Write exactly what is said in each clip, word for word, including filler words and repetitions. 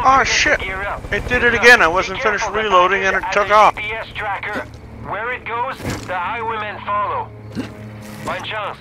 Oh shit! It did it again. I wasn't finished reloading and it took off. G P S tracker. Where it goes, the highwaymen follow. Bonne chance.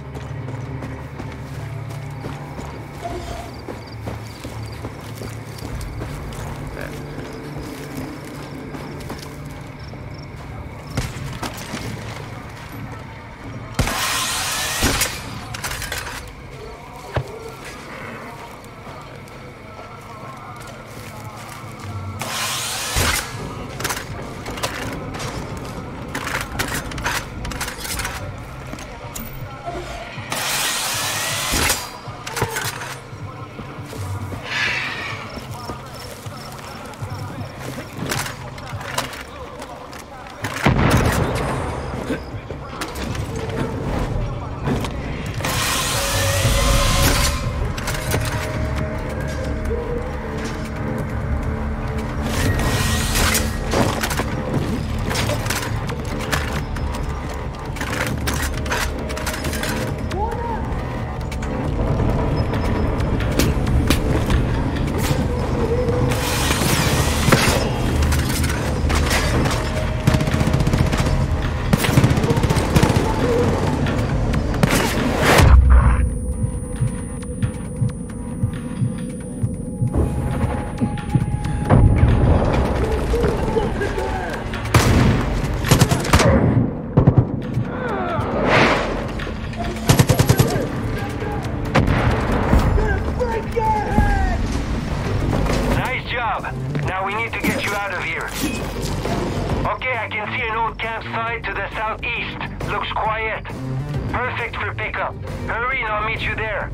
Now we need to get you out of here. Okay, I can see an old campsite to the southeast. Looks quiet. Perfect for pickup. Hurry and I'll meet you there.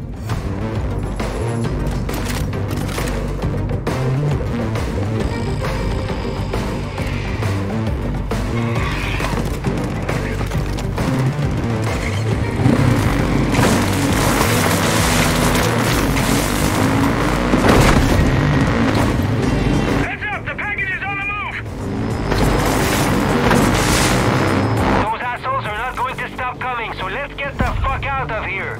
So let's get the fuck out of here.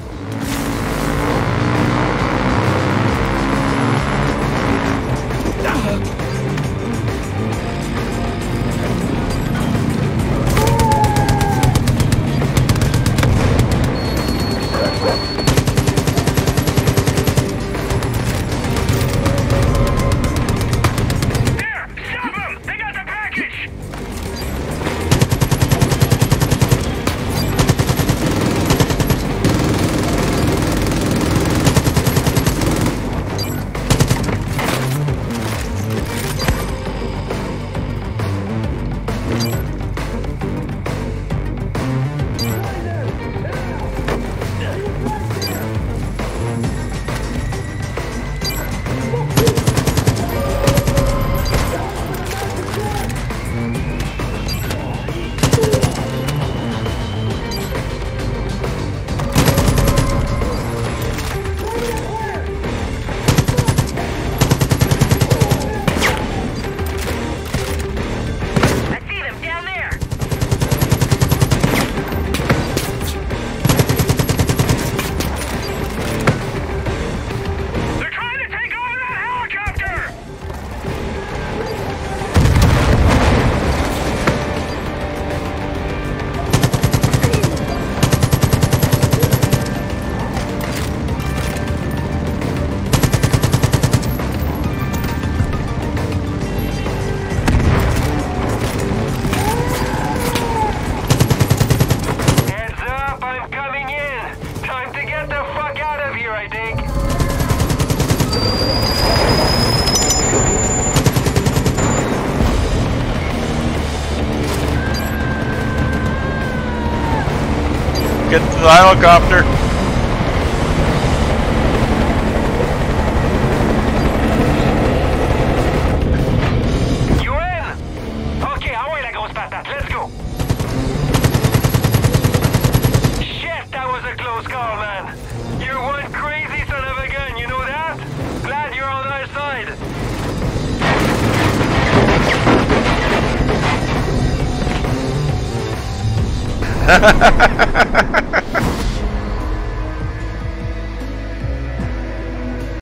There! Stop them! They got the package! Get to the helicopter. You in? Okay, ahora la ghost patat. Let's go. Shit, that was a close call, man. You're one crazy son of a gun, you know that? Glad you're on our side.